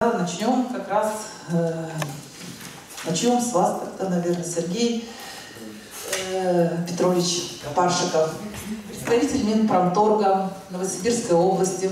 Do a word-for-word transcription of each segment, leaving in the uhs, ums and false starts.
Начнем как раз, э, начнем с вас, тогда, наверное, Сергей э, Петрович Паршиков, представитель Минпромторга Новосибирской области.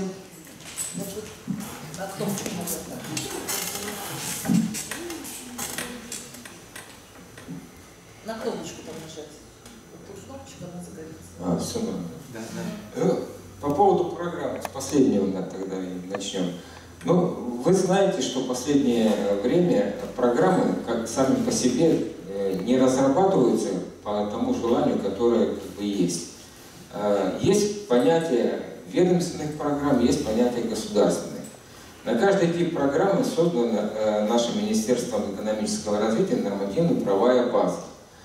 На кнопочку там нажать. Вот тут кнопочка, она загорится. А, все нормально. Да, да. По поводу программы, с последнего тогда начнем. Ну, вы знаете, что в последнее время программы, как сами по себе, не разрабатываются по тому желанию, которое как бы есть. Есть понятие ведомственных программ, есть понятие государственных. На каждый тип программы создана нашим Министерством экономического развития нормативно-правовая база.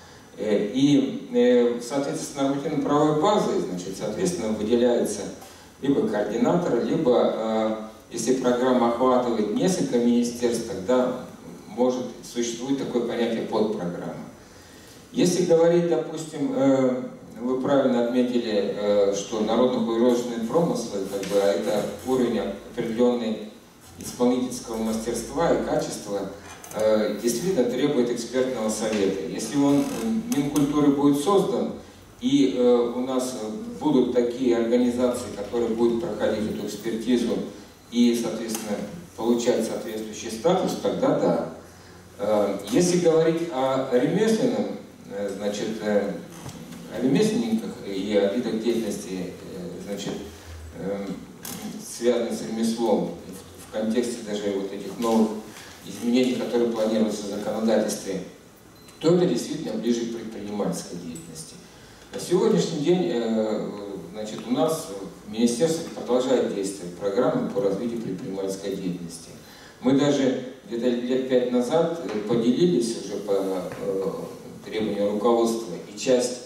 И в соответствии с нормативно-правовой базой, значит, соответственно, выделяется либо координатор, либо, если программа охватывает несколько министерств, тогда может существовать такое понятие подпрограмма. Если говорить, допустим, вы правильно отметили, что народно-художественные промыслы, как бы, это уровень определенный исполнительского мастерства и качества, действительно требует экспертного совета. Если он Минкультуры будет создан, и э, у нас будут такие организации, которые будут проходить эту экспертизу и, соответственно, получать соответствующий статус, тогда да. Э, если говорить о ремесленном, э, значит, э, о ремесленниках и о видах деятельности, э, значит, э, связанных с ремеслом, в, в контексте даже вот этих новых изменений, которые планируются в законодательстве, то это действительно ближе к предпринимательской деятельности. На сегодняшний день, значит, у нас в Министерстве продолжает действовать программа по развитию предпринимательской деятельности. Мы даже где-то лет пять назад поделились уже по требованию руководства, и часть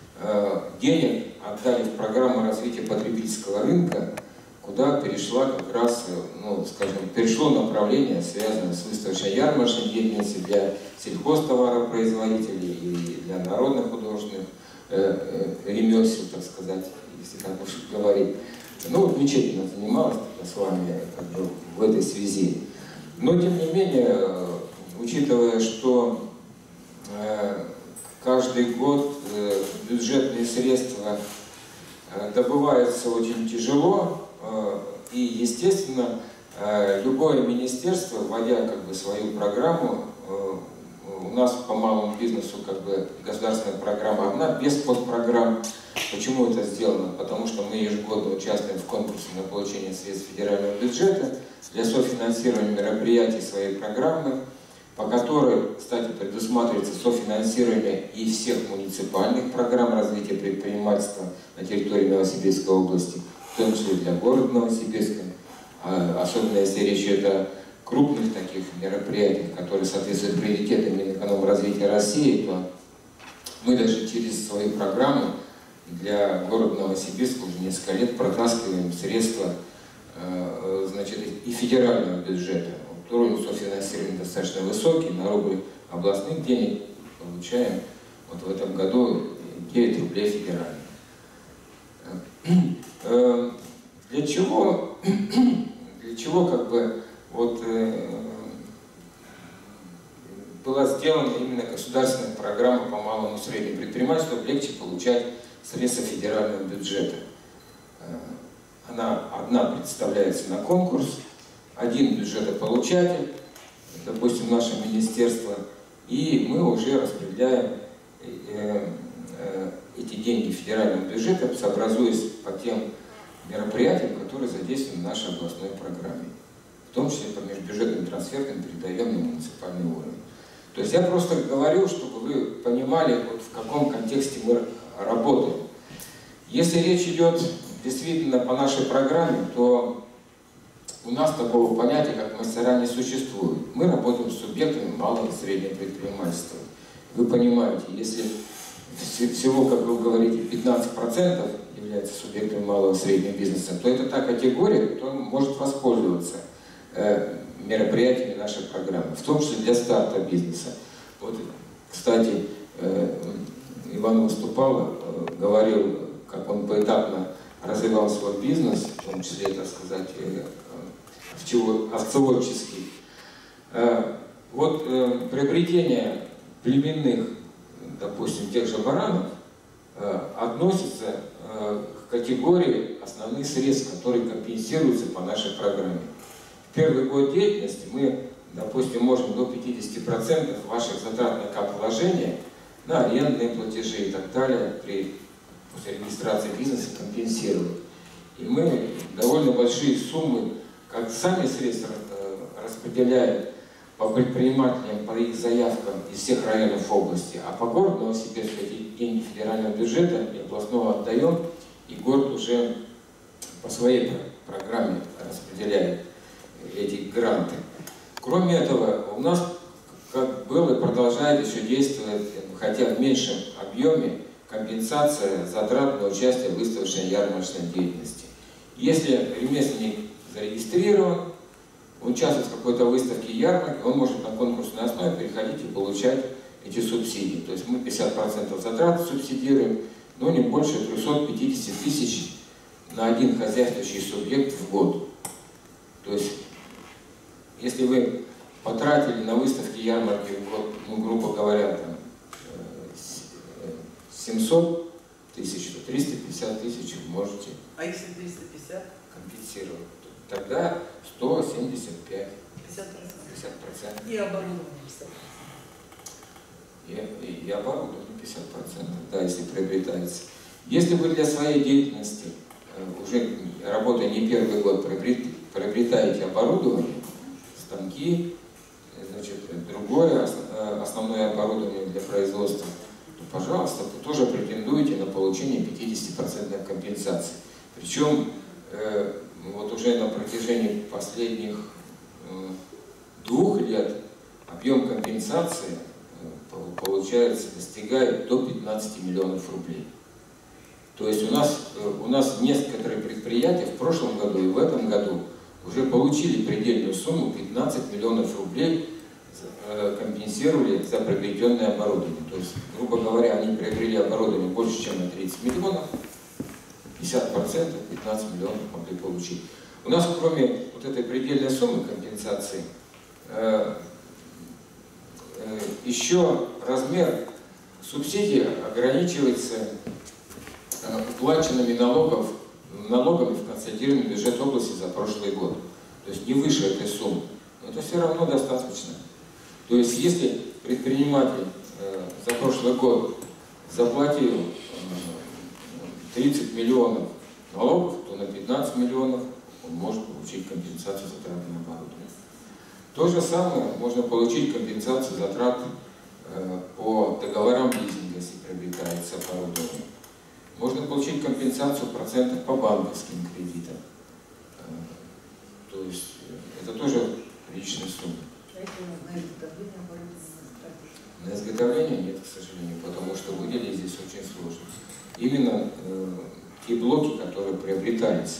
денег отдали в программу развития потребительского рынка, куда перешла как раз, ну, скажем, перешло направление, связанное с выставочно-ярмарочной деятельностью для сельхозтоваропроизводителей и для народных художественных э, э, ремесел, так сказать, если так уж говорить. Ну, замечательно занималась с вами как бы в этой связи. Но, тем не менее, э, учитывая, что э, каждый год э, бюджетные средства э, добываются очень тяжело, и, естественно, любое министерство, вводя как бы свою программу, у нас по малому бизнесу как бы государственная программа одна, без подпрограмм. Почему это сделано? Потому что мы ежегодно участвуем в конкурсе на получение средств федерального бюджета для софинансирования мероприятий своей программы, по которой, кстати, предусматривается софинансирование и всех муниципальных программ развития предпринимательства на территории Новосибирской области, в том числе для города Новосибирска, особенно если речь идет о крупных таких мероприятиях, которые соответствуют приоритетам Минэкономразвития России, то мы даже через свои программы для города Новосибирска уже несколько лет протаскиваем средства, значит, и федерального бюджета. Вот уровень софинансирования достаточно высокий, на рубль областных денег получаем вот в этом году девять рублей федеральных. Для чего, для чего как бы вот э, была сделана именно государственная программа по малому и среднему предпринимательству, чтобы легче получать средства федерального бюджета. Она одна представляется на конкурс, один бюджетополучатель, допустим, наше министерство, и мы уже распределяем э, э, эти деньги федерального бюджета, сообразуясь по тем мероприятиям, которые задействованы в нашей областной программе. В том числе по межбюджетным трансфертам передаем на муниципальный уровень. То есть я просто говорю, чтобы вы понимали, вот в каком контексте мы работаем. Если речь идет действительно по нашей программе, то у нас такого понятия, как мастера, не существует. Мы работаем с субъектами малого и среднего предпринимательства. Вы понимаете, если всего, как вы говорите, пятнадцать процентов является субъектами малого и среднего бизнеса, то это та категория, кто может воспользоваться э, мероприятиями нашей программы, в том числе для старта бизнеса. Вот, кстати, э, Иван выступал, э, говорил, как он поэтапно развивал свой бизнес, в том числе, так сказать, э, овцеводческий. Вот приобретение племенных, допустим, тех же баранов, относится к категории основных средств, которые компенсируются по нашей программе. В первый год деятельности мы, допустим, можем до пятидесяти процентов ваших затрат на капвложения, на арендные платежи и так далее при после регистрации бизнеса компенсировать. И мы довольно большие суммы, как сами средства распределяем по предпринимателям, по их заявкам из всех районов области, а по городу Новосибирску эти деньги федерального бюджета и областного отдаем, и город уже по своей программе распределяет эти гранты. Кроме этого, у нас, как было и продолжает еще действовать, хотя в меньшем объеме, компенсация затрат на участие в выставочной ярмарочной деятельности. Если ремесленник зарегистрирован, участвует в какой-то выставке ярмарки, он может на конкурсной основе переходить и получать эти субсидии. То есть мы пятьдесят процентов затрат субсидируем, но не больше трёхсот пятидесяти тысяч на один хозяйствующий субъект в год. То есть, если вы потратили на выставки ярмарки в год, ну, грубо говоря, там, семьсот тысяч, то триста пятьдесят тысяч вы можете а если триста пятьдесят? Компенсировать. Тогда сто семьдесят пять. пятьдесят процентов. пятьдесят процентов. И оборудование пятьдесят И, процентов. и, и оборудование пятьдесят процентов, да, если приобретается. Если вы для своей деятельности, уже работая не первый год, приобретаете оборудование, станки, значит, другое основное оборудование для производства, то, пожалуйста, вы тоже претендуете на получение пятидесяти процентов компенсации. Причем э, вот уже на протяжении последних э, двух лет объем компенсации э, получается, достигает до пятнадцати миллионов рублей. То есть у нас, э, у нас некоторые предприятия в прошлом году и в этом году уже получили предельную сумму пятнадцать миллионов рублей, э, компенсировали за приобретенное оборудование. То есть, грубо говоря, они приобрели оборудование больше, чем на тридцать миллионов, пятьдесят процентов, пятнадцать миллионов могли получить. У нас, кроме вот этой предельной суммы компенсации, э, э, еще размер субсидии ограничивается э, уплаченными налогов, налогами в консолидированный бюджет области за прошлый год. То есть не выше этой суммы. Но это все равно достаточно. То есть если предприниматель э, за прошлый год заплатил э, тридцать миллионов налогов, то на пятнадцать миллионов он может получить компенсацию затрат на оборудование. То же самое можно получить компенсацию затрат э, по договорам лизинга, если приобретается оборудование. Можно получить компенсацию процентов по банковским кредитам. Э, то есть это тоже приличная сумма. На изготовление оборудования? На изготовление нет, к сожалению, потому что выделить здесь очень сложно. Именно э, те блоки, которые приобретались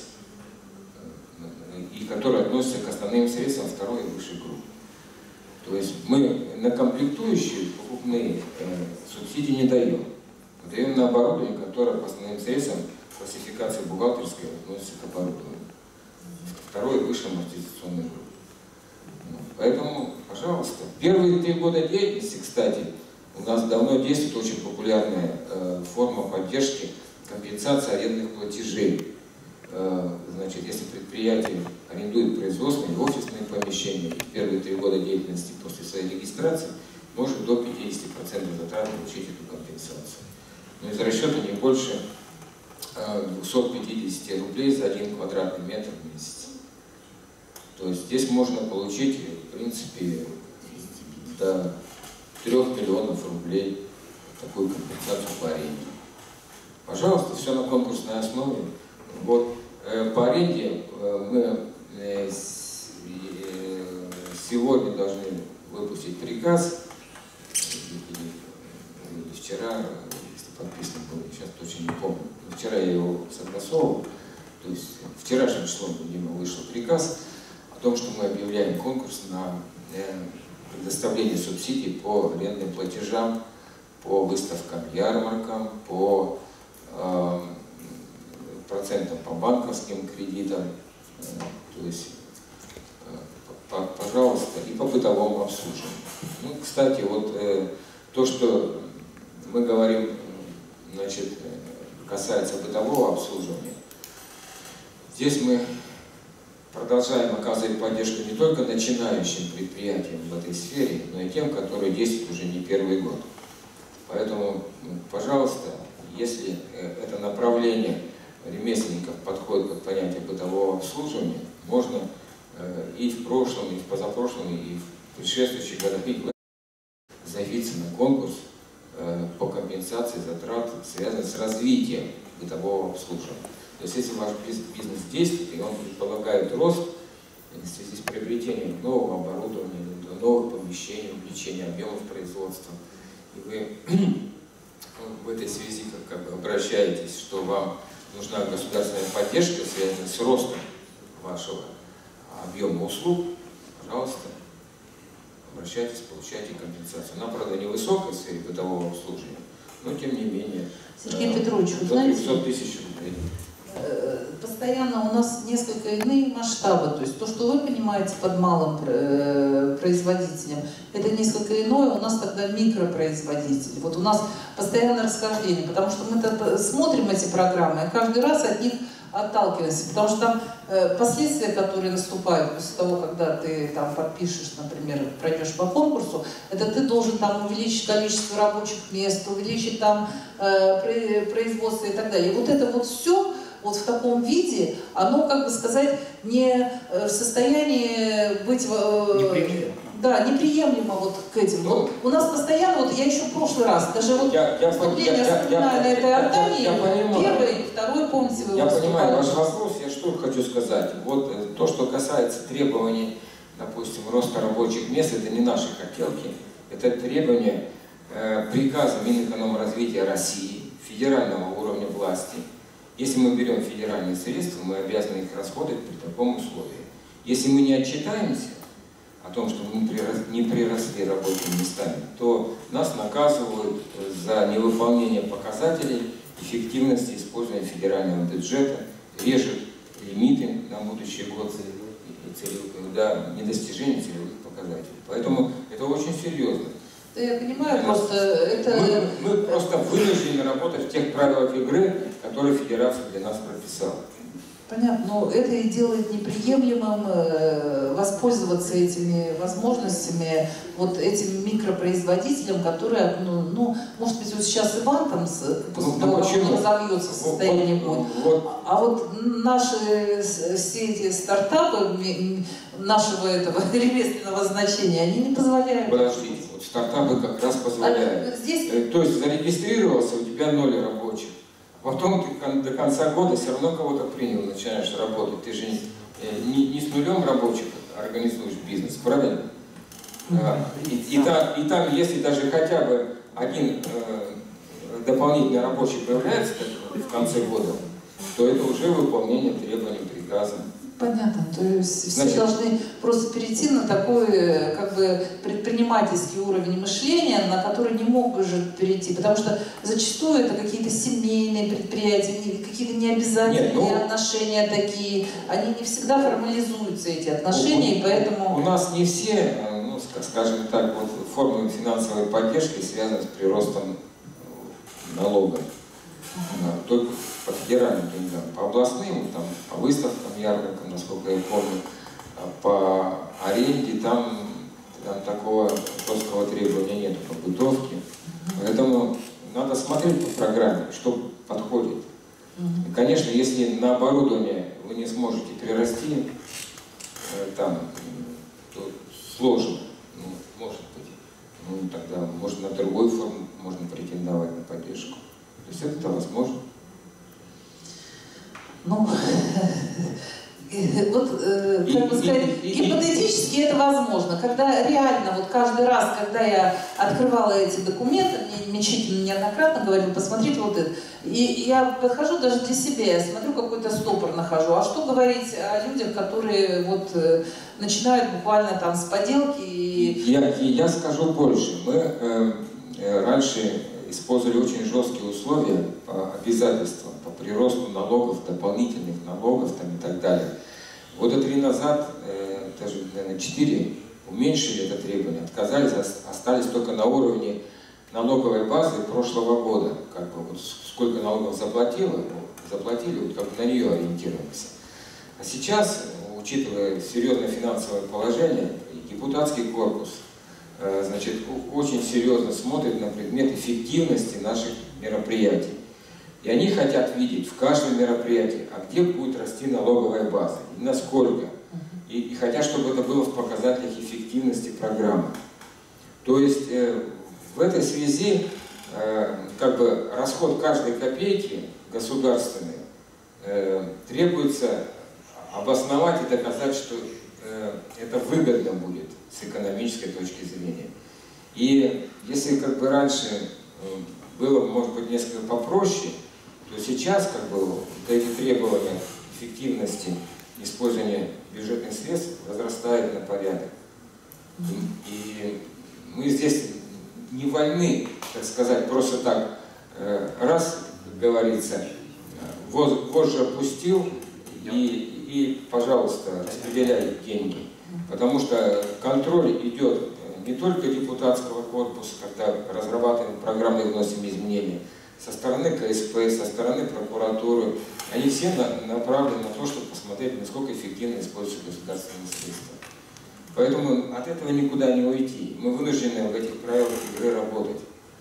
э, и которые относятся к основным средствам второй и высшей группы. То есть мы на комплектующие покупные э, субсидии не даем. Мы даем на оборудование, которое по основным средствам классификации бухгалтерской относится к оборудованию. Второй и высшей амортизационной группы. Поэтому, пожалуйста, первые три года деятельности, кстати, у нас давно действует очень популярная э, форма поддержки компенсации арендных платежей. Э, значит, если предприятие арендует производственные и офисные помещения, и первые три года деятельности после своей регистрации может до пятидесяти процентов затрат получить эту компенсацию. Но из расчета не больше э, двухсот пятидесяти рублей за один квадратный метр в месяц. То есть здесь можно получить, в принципе, до трёх миллионов рублей такую компенсацию по аренде. Пожалуйста, все на конкурсной основе. Вот э, по аренде э, мы э, с, э, сегодня должны выпустить приказ, или, или вчера, если подписан был, сейчас точно не помню. Вчера я его согласовывал, то есть вчерашним числом, видимо, вышел приказ о том, что мы объявляем конкурс на предоставление субсидий по арендным платежам, по выставкам, ярмаркам, по э, процентам по банковским кредитам. Э, то есть, э, по, пожалуйста, и по бытовому обслуживанию. Ну, кстати, вот э, то, что мы говорим, значит, касается бытового обслуживания, здесь мы продолжаем оказывать поддержку не только начинающим предприятиям в этой сфере, но и тем, которые действуют уже не первый год. Поэтому, пожалуйста, если это направление ремесленников подходит под понятие бытового обслуживания, можно и в прошлом, и в позапрошлом, и в предшествующих годах заявиться на конкурс по компенсации затрат, связанных с развитием бытового обслуживания. То есть, если ваш бизнес действует, и он предполагает рост в связи с приобретением нового оборудования, новых помещений, увеличения объемов производства, и вы в этой связи как, как бы обращаетесь, что вам нужна государственная поддержка, связанная с ростом вашего объема услуг, пожалуйста, обращайтесь, получайте компенсацию. Она, правда, невысокая в сфере бытового обслуживания, но тем не менее Сергей Петрович, вы до трехсот тысяч рублей. Постоянно у нас несколько иные масштабы, то есть то, что вы понимаете под малым производителем, это несколько иное, у нас тогда микропроизводители. Вот у нас постоянное расхождение, потому что мы смотрим эти программы и каждый раз от них отталкиваемся, потому что там последствия, которые наступают после того, когда ты там подпишешь, например, пройдешь по конкурсу, это ты должен там увеличить количество рабочих мест, увеличить там э, производство и так далее. И вот это вот все вот в таком виде, оно, как бы сказать, не в состоянии быть... Неприемлемо. Да, неприемлемо вот к этим. Ну, вот у нас постоянно, вот я еще в прошлый раз, даже вот я, я, вступление я, я, на я, этой артании, я, я первый, второй, помните, вы Я выступали. понимаю ваш вопрос, я что хочу сказать. Вот то, что касается требований, допустим, роста рабочих мест, это не наши хотелки, это требования э, приказа Минэкономразвития России, федерального уровня власти. Если мы берем федеральные средства, мы обязаны их расходовать при таком условии. Если мы не отчитаемся о том, что мы не приросли рабочими местами, то нас наказывают за невыполнение показателей эффективности использования федерального бюджета, режут лимиты на будущий год до недостижения целевых показателей. Поэтому это очень серьезно. Да, я понимаю, просто это... Мы, мы просто вынуждены работать в тех правилах игры, которые Федерация для нас прописала. Понятно, но это и делает неприемлемым э, воспользоваться этими возможностями вот этим микропроизводителям, которые, ну, ну может быть, вот сейчас Иван там, после ну, того, ну, как он разовьется в состоянии вот, будет, вот. а вот наши все эти стартапы нашего этого ремесленного значения, они не позволяют. Подождите, вот стартапы как раз позволяют. А здесь... То есть зарегистрировался, у тебя ноль рабочих. Потом ты до конца года все равно кого-то принял, начинаешь работать. Ты же не, не с нулем рабочих организуешь бизнес, правильно? И, и, там, и там, если даже хотя бы один э, дополнительный рабочий появляется в конце года, то это уже выполнение требований приказа. Понятно, то есть Значит, все должны просто перейти на такой как бы предпринимательский уровень мышления, на который не мог же перейти, потому что зачастую это какие-то семейные предприятия, какие-то необязательные Нет, ну, отношения такие, они не всегда формализуются, эти отношения, у, и поэтому... У нас не все, ну, скажем так, вот, формы финансовой поддержки связаны с приростом налогов. Только по федеральным деньгам, по областным, там, по выставкам, ярмаркам, насколько я помню, по аренде, там, там такого жесткого требования нет, по бытовке. Поэтому надо смотреть по программе, что подходит. И, конечно, если на оборудование вы не сможете прирасти, там, то сложно, ну, может быть. Ну, тогда, может, на другую форму можно претендовать на поддержку. То есть это возможно. Ну, вот, э, как бы сказать, гипотетически это возможно. Когда реально, вот каждый раз, когда я открывала эти документы, мне мечительно неоднократно говорили, посмотрите вот это. И я подхожу даже для себя, я смотрю, какой-то стопор нахожу. А что говорить о людях, которые вот э, начинают буквально там с поделки и... Я, я скажу больше. Мы э, раньше использовали очень жесткие условия по обязательствам, по приросту налогов, дополнительных налогов там, и так далее. Года три назад, э, даже, наверное, четыре, уменьшили это требование, отказались, остались только на уровне налоговой базы прошлого года. Как бы, вот сколько налогов заплатило, заплатили, вот как бы на нее ориентируемся. А сейчас, учитывая серьезное финансовое положение, депутатский корпус значит, очень серьезно смотрит на предмет эффективности наших мероприятий. И они хотят видеть в каждом мероприятии, а где будет расти налоговая база, и насколько. И, и хотят, чтобы это было в показателях эффективности программы. То есть э, в этой связи э, как бы расход каждой копейки государственной э, требуется обосновать и доказать, что э, это выгодно будет с экономической точки зрения. И если как бы раньше э, было, может быть, несколько попроще, то сейчас как бы вот эти требования эффективности использования бюджетных средств возрастает на порядок. И, и мы здесь не вольны, так сказать, просто так, раз, как говорится, воз, вожжи опустил и, и, пожалуйста, распределяй деньги. Потому что контроль идет не только депутатского корпуса, когда разрабатываем программы и вносим изменения, со стороны ка эс пэ, со стороны прокуратуры. Они все на, направлены на то, чтобы посмотреть, насколько эффективно используются государственные средства. Поэтому от этого никуда не уйти. Мы вынуждены в этих правилах игры работать.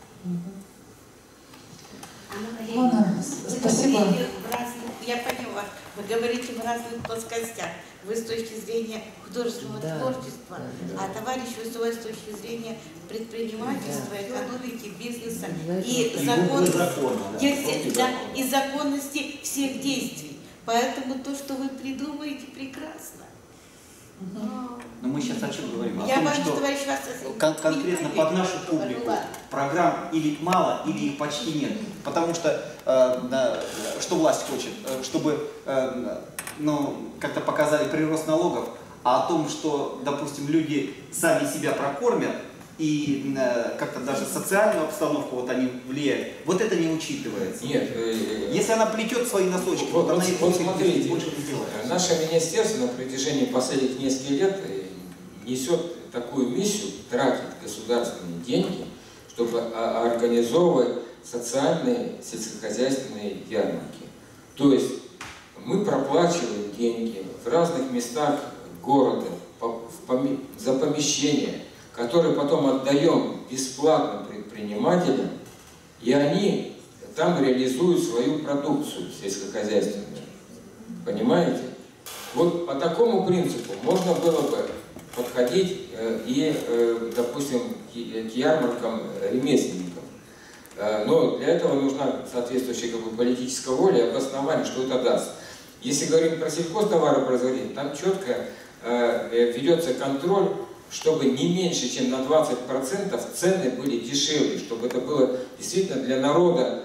Ладно, спасибо. Я поняла. Вы говорите в разных плоскостях. Вы с точки зрения художественного да, творчества, да, а товарищ выступает с точки зрения предпринимательства, да, экономики, бизнеса да, и, закон... закона, да, Если, да, и законности всех действий. Поэтому то, что вы придумаете, прекрасно. Но, Но мы сейчас о чем говорим? О Я том, боюсь, что товарищ вас кон конкретно под нашу публику программ или мало, или их почти нет. Потому что, э, да, что власть хочет? Чтобы э, ну, как-то показали прирост налогов, а о том, что, допустим, люди сами себя прокормят, и э, как-то даже социальную обстановку вот они влияют, вот это не учитывается. Нет. Э, Если она плетет свои носочки, вот, вот, вот она вот, и смотрите, больше не делает. Наше министерство на протяжении последних нескольких лет несет такую миссию, тратить государственные деньги, чтобы организовывать социальные сельскохозяйственные ярмарки. То есть мы проплачиваем деньги в разных местах города за помещения, которые потом отдаем бесплатно предпринимателям, и они там реализуют свою продукцию сельскохозяйственную. Понимаете? Вот по такому принципу можно было бы подходить и, допустим, к ярмаркам ремесленников. Но для этого нужна соответствующая как бы, политическая воля и обоснование, что это даст. Если говорим про сельхозтоваропроизводителей, там четко ведется контроль, чтобы не меньше, чем на двадцать процентов цены были дешевле, чтобы это было действительно для народа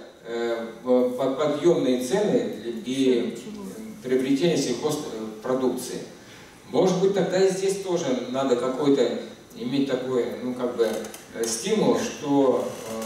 подъемные цены и приобретение сельхозпродукции. Может быть, тогда и здесь тоже надо какой-то иметь такой, ну, как бы, стимул, что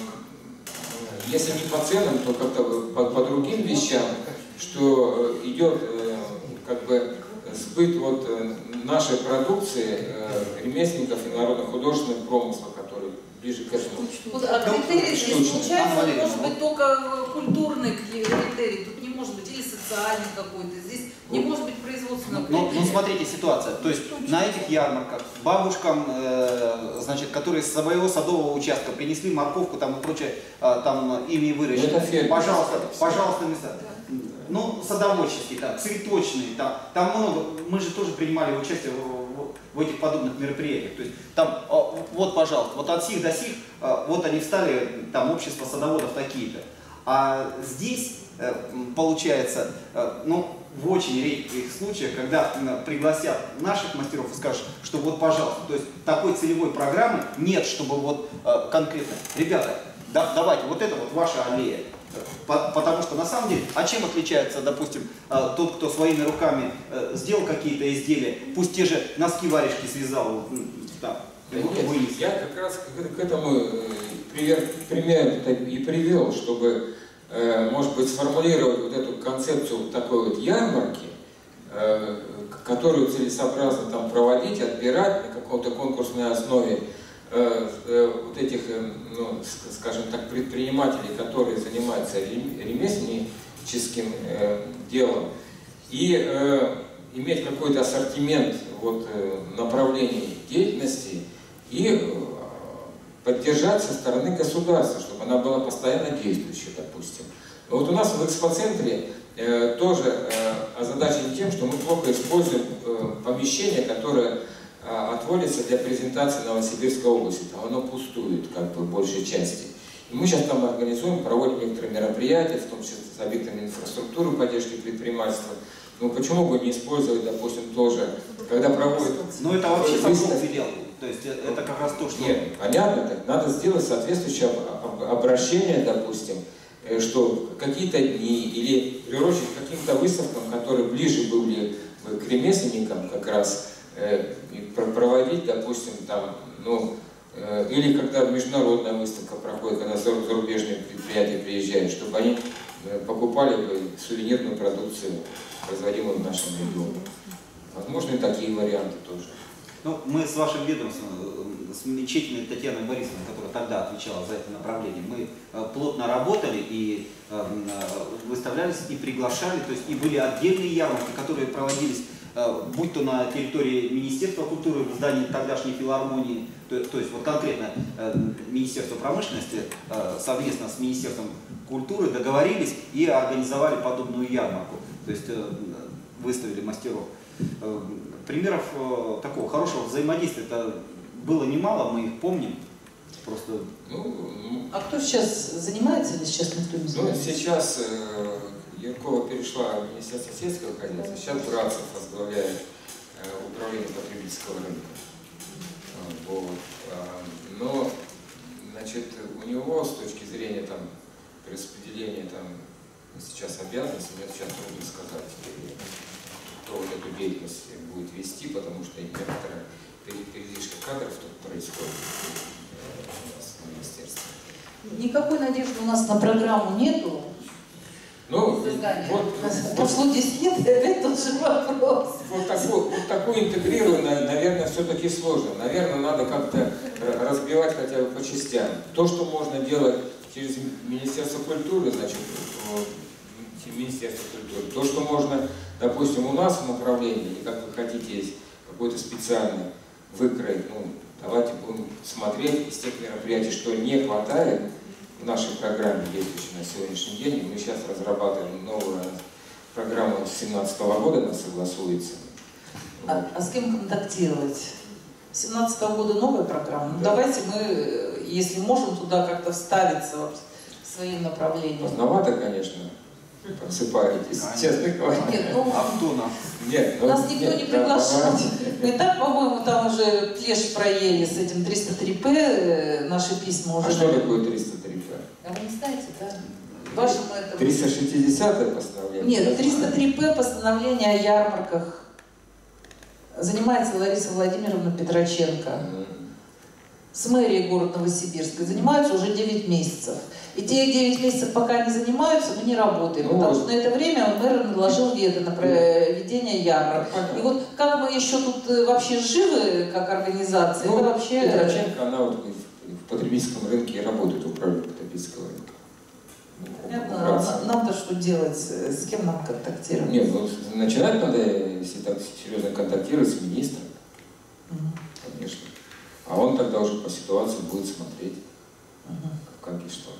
э, если не по ценам, то как-то по, по другим вещам, что идет, э, как бы, сбыт вот нашей продукции, э, ремесленников и народно-художественных промыслов, которые ближе к этому. Вот, а критерий здесь получается, он может быть только культурный критерий, тут не может быть или социальный какой-то, здесь не может быть производственного критерия. Ну, ну смотрите ситуация, то есть на этих ярмарках бабушкам, э, значит, которые с своего садового участка принесли морковку там и прочее, э, там ими выращено, пожалуйста, пожалуйста, места. Ну, садоводческие, там, цветочные, там, там много, мы же тоже принимали участие в, в, в этих подобных мероприятиях. То есть там, вот, пожалуйста, вот от сих до сих, вот они встали, там, общество садоводов такие-то. А здесь, получается, ну, в очень редких случаях, когда пригласят наших мастеров и скажут, что вот, пожалуйста, то есть такой целевой программы нет, чтобы вот конкретно, ребята, да, давайте, вот это вот ваша аллея. Потому что на самом деле, а чем отличается, допустим, тот, кто своими руками сделал какие-то изделия, пусть те же носки-варежки связал, там, вынес. Я как раз к этому пример, пример и привел, чтобы, может быть, сформулировать вот эту концепцию такой вот ярмарки, которую целесообразно там проводить, отбирать на какой-то конкурсной основе вот этих, ну, скажем так, предпринимателей, которые занимаются ремесленническим делом, и иметь какой-то ассортимент вот, направлений деятельности и поддержать со стороны государства, чтобы она была постоянно действующей, допустим. Вот у нас в экспоцентре э, тоже э, озадачен тем, что мы плохо используем э, помещение, которое э, отводится для презентации Новосибирской области. Там оно пустует, как бы, в большей части. И мы сейчас там организуем, проводим некоторые мероприятия, в том числе с объектами инфраструктуры, поддержки предпринимательства. Ну почему бы не использовать, допустим, тоже, когда проводят... Ну это вообще выставки делают. То есть это как раз то, что... Нет, понятно, так надо сделать соответствующее обращение, допустим, что какие-то дни или приурочить к каким-то выставкам, которые ближе были к ремесленникам как раз, проводить, допустим, там, ну, или когда международная выставка проходит, когда зарубежные предприятия приезжают, чтобы они покупали бы сувенирную продукцию, производимую в нашем регионе. Возможно, и такие варианты тоже. Ну, мы с вашим ведомством, с Мечетиной Татьяной Борисовной, которая тогда отвечала за это направление, мы плотно работали и выставлялись, и приглашали, то есть и были отдельные ярмарки, которые проводились, будь то на территории Министерства культуры, в здании тогдашней филармонии, то, то есть вот конкретно Министерство промышленности совместно с Министерством культуры договорились и организовали подобную ярмарку, то есть выставили мастеров. Примеров э, такого хорошего взаимодействия это было немало, мы их помним. Просто... Ну, а кто сейчас занимается или сейчас никто не занимается? Ну, сейчас э, Яркова перешла в Министерство сельского хозяйства, сейчас Братцев возглавляет э, управление потребительского рынка. Вот. Но, значит, у него с точки зрения там, распределения там, сейчас обязанностей, мне сейчас трудно сказать, кто вот эту деятельность будет вести, потому что некоторая передвижка кадров тут происходит у нас в министерстве. Никакой надежды у нас на программу нету. Ну, вот, пошло здесь нет, это тот же вопрос. Вот такую, вот такую интегрированную, наверное, все-таки сложно. Наверное, надо как-то разбивать хотя бы по частям. То, что можно делать через Министерство культуры, значит, Министерство культуры, то, что можно, допустим, у нас в направлении, или как вы хотите, есть какой-то специальный выкрой, ну, давайте будем смотреть из тех мероприятий, что не хватает в нашей программе, действующей на сегодняшний день. И мы сейчас разрабатываем новую программу с две тысячи семнадцатого года, она согласуется. А, а с кем контактировать? С две тысячи семнадцатого года новая программа. Ну, да. Давайте мы, если можем, туда как-то вставиться вот, своим направлением. Поздновато, конечно. Подсыпаетесь, честно говоря. Нет, ну, Антона. Нет, ну, нас никто нет, не приглашал. Да, мы и так, по-моему, там уже плешь проели с этим триста три пэ, наши письма уже... А что такое триста три пэ? А вы не знаете, да? Вашему этому... триста шестидесятое постановление? Нет, триста три пэ постановление о ярмарках. Занимается Лариса Владимировна Петроченко. Mm-hmm. С мэрией города Новосибирска. Занимаются уже девять месяцев. И те девять месяцев, пока они занимаются, мы не работаем. Ну, потому что на это время мэр наложил вето на проведение ярмарок. И вот как мы еще тут вообще живы, как организация, ну, это вообще... Петроченко, она вот в потребительском рынке работает, в управлении потребительского рынка. Понятно. Нам-то что делать? С кем нам контактировать? Нет, ну, начинать надо, если так серьезно контактировать, с министром. Угу. Конечно. А он тогда уже по ситуации будет смотреть, угу. как и что.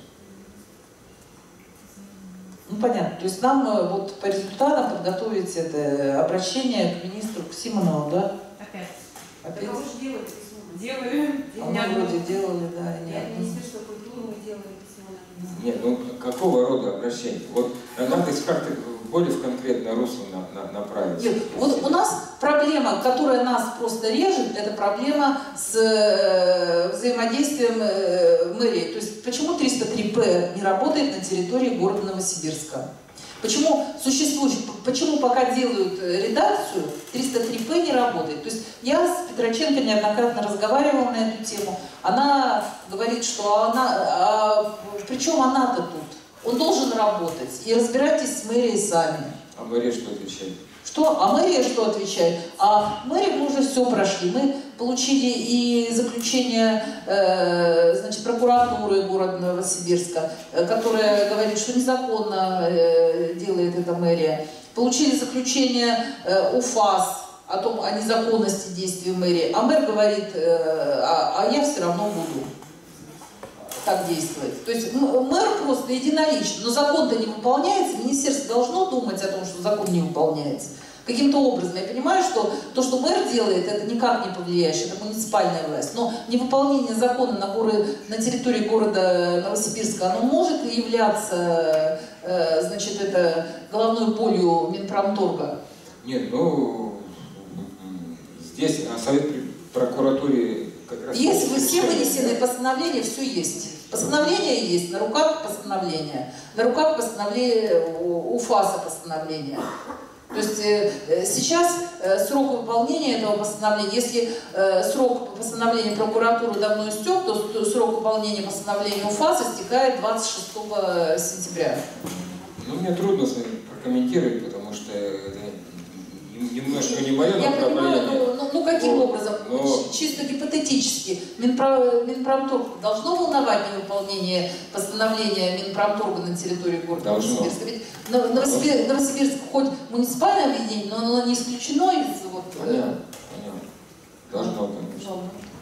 Ну, понятно. То есть нам вот по результатам подготовить это обращение к министру, к Симонову, да? Опять. Опять? Да уже делали письмо. Делали. А мы вроде делали, да. Нет, Министерство культуры мы делали письмо. Нет, ну какого рода обращение? Вот надо как-то более в конкретное русло на, на, направить. Нет, вот у нас проблема, которая нас просто режет, это проблема с э, взаимодействием э, мэрии. То есть почему триста три пэ не работает на территории города Новосибирска? Почему существует, почему пока делают редакцию, триста три пэ не работает? То есть я с Петроченко неоднократно разговаривала на эту тему. Она говорит, что она, а, причем она-то тут? Он должен работать. И разбирайтесь с мэрией сами. А мэрия что отвечает? Что? А мэрия что отвечает? А мэрия мы уже все прошли. Мы получили и заключение э, значит, прокуратуры города Новосибирска, э, которая говорит, что незаконно э, делает эта мэрия. Получили заключение э, УФАС о том, о незаконности действий мэрии. А мэр говорит, э, а, а я все равно буду так действовать. То есть мэр просто единолично, но закон-то не выполняется, министерство должно думать о том, что закон не выполняется. Каким-то образом. Я понимаю, что то, что мэр делает, это никак не повлияет, это муниципальная власть. Но невыполнение закона на, горы, на территории города Новосибирска, оно может являться, э, значит, это головной болью Минпромторга? Нет, ну, здесь Совет прокуратуры как раз... Есть все вынесенные постановления, все есть. Постановление есть, на руках постановления. На руках постановления УФАСа постановления. То есть э, сейчас э, срок выполнения этого постановления, если э, срок постановления прокуратуры давно истек, то, то срок выполнения постановления УФАСа истекает двадцать шестого сентября. Ну, мне трудно прокомментировать, потому что это немножко не мое Я направление. понимаю, ну, ну каким но, образом? Но... Чисто гипотетически. Минпро... Минпромторг должно волновать невыполнение постановления Минпромторга на территории города Новосибирска? Ведь Новосибирск, Новосибирск хоть муниципальное объединение, но оно не исключено из... Вот, понятно, понятно. Должно, конечно.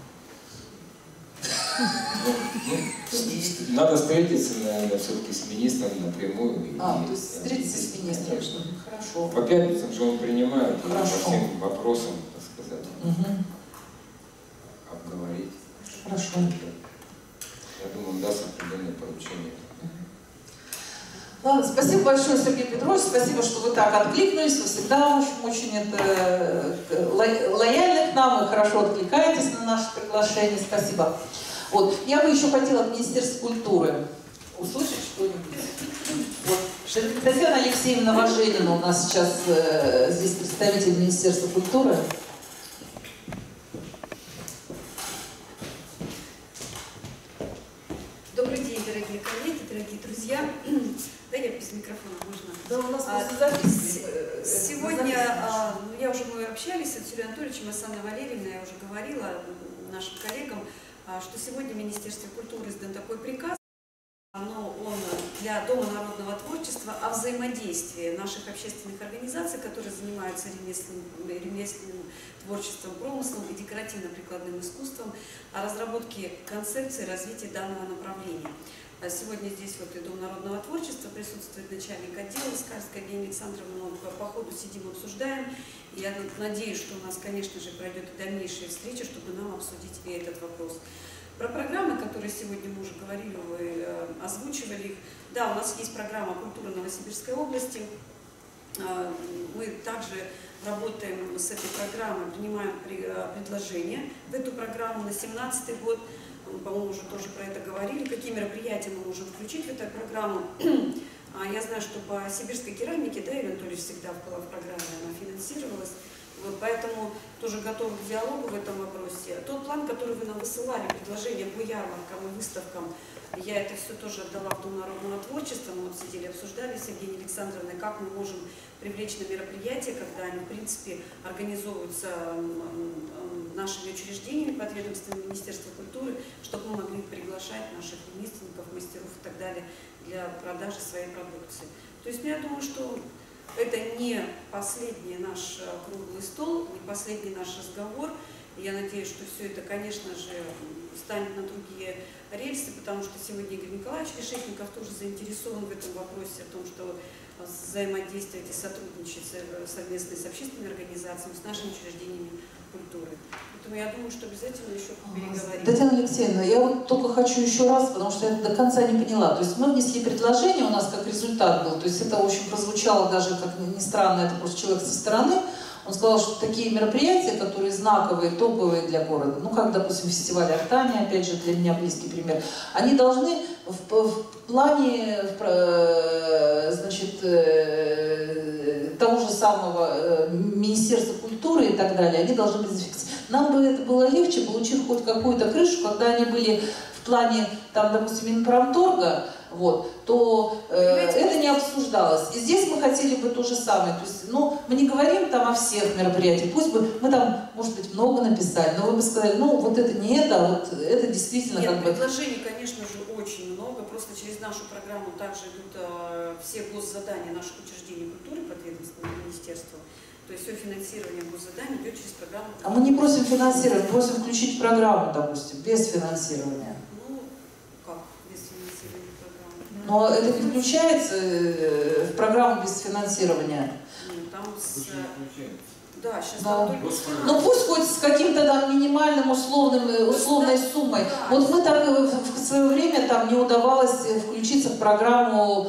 Надо встретиться, наверное, все-таки с министром напрямую. А, то есть встретиться с министром. Хорошо. По пятницам же он принимает по всем вопросам, так сказать, угу. обговорить. Хорошо. Я думаю, он даст определенные поручения. Ладно, спасибо большое, Сергей Петрович, спасибо, что вы так откликнулись, вы всегда очень, очень это, лояльны к нам, вы хорошо откликаетесь на наше приглашение, спасибо. Вот. Я бы еще хотела от Министерства культуры услышать что-нибудь. Вот. Татьяна Алексеевна Важенина у нас сейчас э, здесь представитель Министерства культуры. Добрый день, дорогие коллеги, дорогие друзья. Да, я без микрофона, можно? Да, у нас а, запись. Сегодня, а, ну, я уже, мы общались с Юрием Анатольевичем и с Анной Валерьевной, я уже говорила нашим коллегам, а, что сегодня в Министерстве культуры издан такой приказ, но он для Дома народного творчества о взаимодействии наших общественных организаций, которые занимаются ремесленным, ремесленным творчеством, промыслом и декоративно-прикладным искусством, о разработке концепции развития данного направления. Сегодня здесь вот и Дом народного творчества, присутствует начальник отдела Скальская Евгения Александровна, мы по ходу сидим, обсуждаем. И я надеюсь, что у нас, конечно же, пройдет и дальнейшая встреча, чтобы нам обсудить и этот вопрос. Про программы, которые сегодня мы уже говорили, вы озвучивали их. Да, у нас есть программа «Культура Новосибирской области». Мы также работаем с этой программой, принимаем предложения в эту программу на две тысячи семнадцатый год. По-моему, уже тоже про это говорили, какие мероприятия мы можем включить в эту программу. Я знаю, что по сибирской керамике, да, Юрий Анатольевич всегда была в программе, она финансировалась. Вот, поэтому тоже готовы к диалогу в этом вопросе. Тот план, который вы нам высылали, предложения по ярмаркам и выставкам, я это все тоже отдала в Дом народного творчества. Мы вот сидели, обсуждали с Евгенией Александровной, как мы можем привлечь на мероприятия, когда они, в принципе, организовываются нашими учреждениями, подведомственными Министерства культуры, чтобы мы могли приглашать наших ремесленников, мастеров и так далее для продажи своей продукции. То есть я думаю, что это не последний наш круглый стол, не последний наш разговор. Я надеюсь, что все это, конечно же, станет на другие рельсы, потому что сегодня Игорь Николаевич Решетников тоже заинтересован в этом вопросе, о том, что взаимодействовать и сотрудничать совместно с общественными организациями, с нашими учреждениями культуры. Поэтому я думаю, что обязательно еще переговорим. Татьяна Алексеевна, я вот только хочу еще раз, потому что я до конца не поняла. То есть мы внесли предложение, у нас как результат был, то есть это, в общем, прозвучало даже, как ни странно, это просто человек со стороны. Он сказал, что такие мероприятия, которые знаковые, топовые для города, ну, как, допустим, фестиваль Артания, опять же, для меня близкий пример, они должны в, в плане, в, значит, того же самого Министерства культуры и так далее, они должны быть зафиксированы. Нам бы это было легче, получив хоть какую-то крышу, когда они были в плане, там, допустим, Минпромторга, вот, то э, это не обсуждалось. И здесь мы хотели бы то же самое. То есть, ну, мы не говорим там о всех мероприятиях, пусть бы мы там, может быть, много написали, но вы бы сказали, ну, вот это не это, а вот это действительно Нет, как бы... предложений, конечно же, очень много. Просто через нашу программу также идут э, все госзадания наших учреждений культуры подведомственного министерства. То есть все финансирование госзаданий идет через программу. А мы не просим финансировать, просим включить программу, допустим, без финансирования. Ну, как без финансирования программы? Но это не включается в программу без финансирования. Ну, там с... Да, сейчас Да. там только... Ну пусть хоть с каким-то там минимальным условным, условной суммой. Да. Вот мы так в свое время там не удавалось включиться в программу,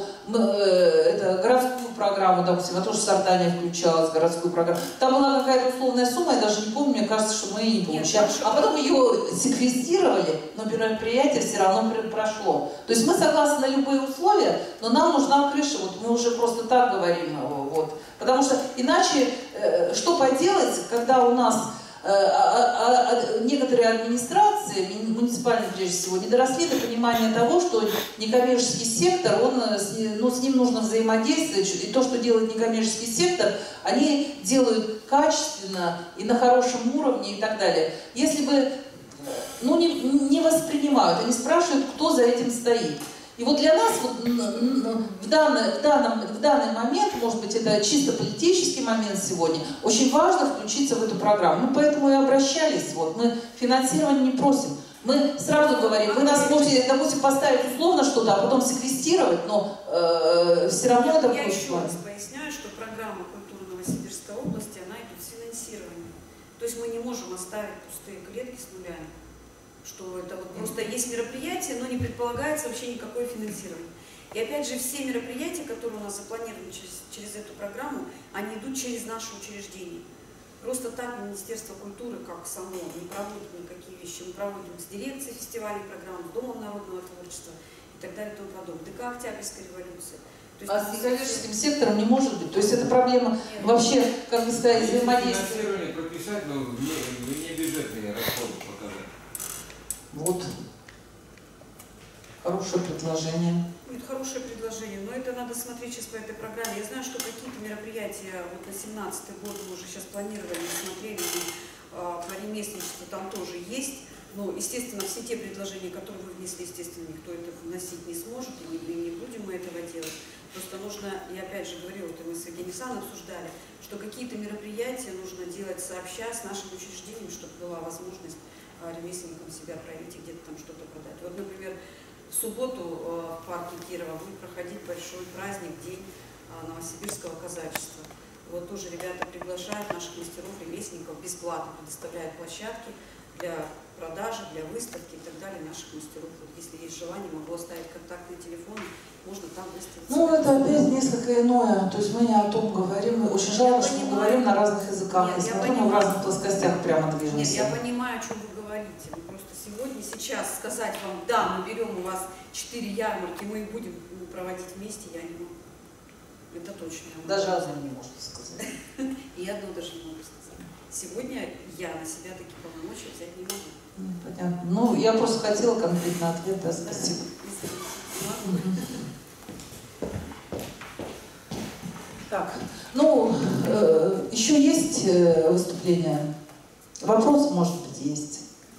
это, городскую программу, допустим, я тоже в Сардане включалась, городскую программу. Там была какая-то условная сумма, я даже не помню, мне кажется, что мы ее не получали. А потом ее секвестировали, но мероприятие все равно прошло. То есть мы согласны на любые условия, но нам нужна крыша, вот мы уже просто так говорим, вот. Потому что иначе, э, что поделать, когда у нас э, а, а, некоторые администрации, муниципальные прежде всего, не доросли до понимания того, что некоммерческий сектор, он, ну, с ним нужно взаимодействовать, и то, что делает некоммерческий сектор, они делают качественно и на хорошем уровне и так далее. Если бы, ну, не, не воспринимают, они спрашивают, кто за этим стоит. И вот для нас вот в, данный, в, данном, в данный момент, может быть, это чисто политический момент сегодня, очень важно включиться в эту программу. Мы поэтому и обращались. Вот, мы финансирование не просим. Мы сразу говорим, вы нас можете, допустим, поставить условно что-то, а потом секвестировать, но э, все равно это будет. Я еще раз поясняю, что программа культуры Новосибирской области, она идет с финансированием. То есть мы не можем оставить пустые клетки с нулями. Что это вот просто есть мероприятие, но не предполагается вообще никакое финансирование. И опять же, все мероприятия, которые у нас запланированы через, через эту программу, они идут через наши учреждения. Просто так Министерство культуры, как само, не проводит никакие вещи. Мы проводим с дирекцией фестивалей программ, с Домом народного творчества и так далее и тому подобное. ДК Октябрьской революции. То есть, а с некоммерческим сектором не может быть. То есть это проблема Нет. вообще, как вы сказали, взаимодействия. Финансирование прописать, но не бюджетные расходы показать. Вот. Хорошее предложение. Это хорошее предложение, но это надо смотреть сейчас по этой программе. Я знаю, что какие-то мероприятия вот на семнадцатый год мы уже сейчас планировали, смотрели, и, а, про ремесленничество там тоже есть. Но, естественно, все те предложения, которые вы внесли, естественно, никто это вносить не сможет, и не, не будем мы этого делать. Просто нужно, я опять же говорила, вот мы с Евгением Александровичем обсуждали, что какие-то мероприятия нужно делать сообща с нашим учреждением, чтобы была возможность ремесленникам себя проявить и где-то там что-то продать. Вот, например, в субботу в парке Кирова будет проходить большой праздник, День новосибирского казачества. Вот тоже ребята приглашают наших мастеров, ремесленников, бесплатно предоставляют площадки для продажи, для выставки и так далее наших мастеров. Вот если есть желание, могу оставить контактные телефоны, можно там выставить. Ну, это опять несколько иное. То есть мы не о том говорим. Очень жалко, что мы говорим на разных языках. Нет, и смотрим, мы в разных плоскостях прямо движемся. Нет, я понимаю, о чем вы говорите. Просто сегодня, сейчас сказать вам, да, мы берем у вас четыре ярмарки, мы их будем проводить вместе, я не могу. Это точно. Даже одно не можете сказать. И одно даже не могу сказать. Сегодня я на себя такие полномочия взять не могу. Понятно. Ну, я просто хотела конкретно ответ, да, спасибо. Так, ну, э, еще есть э, выступление? Вопрос, может быть, есть?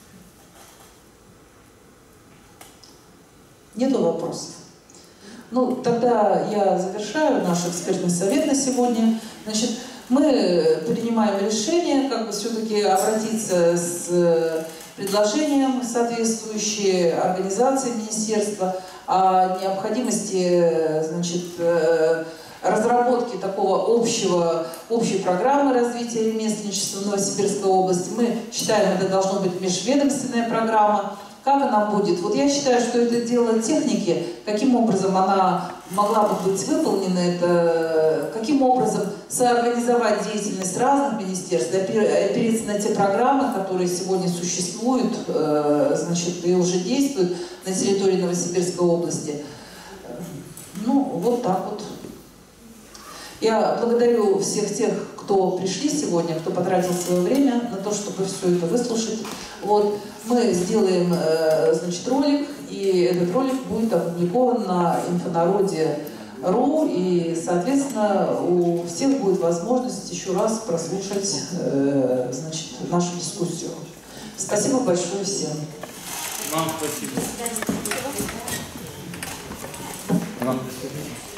Нету вопросов? Ну, тогда я завершаю наш экспертный совет на сегодня. Значит, мы принимаем решение, как бы все-таки обратиться с предложением соответствующей организации министерства о необходимости, значит, разработки такого общего, общей программы развития ремесленничества в Новосибирской области. Мы считаем, это должна быть межведомственная программа. Как она будет? Вот я считаю, что это дело техники, каким образом она могла бы быть выполнена, это, каким образом соорганизовать деятельность разных министерств, опереться на те программы, которые сегодня существуют, значит, и уже действуют на территории Новосибирской области. Ну, вот так вот. Я благодарю всех тех, кто пришли сегодня, кто потратил свое время на то, то, чтобы все это выслушать. Вот, мы сделаем, значит, ролик, и этот ролик будет опубликован на инфонароде точка ру, и, соответственно, у всех будет возможность еще раз прослушать, значит, нашу дискуссию. Спасибо большое всем. Вам спасибо. Вам спасибо.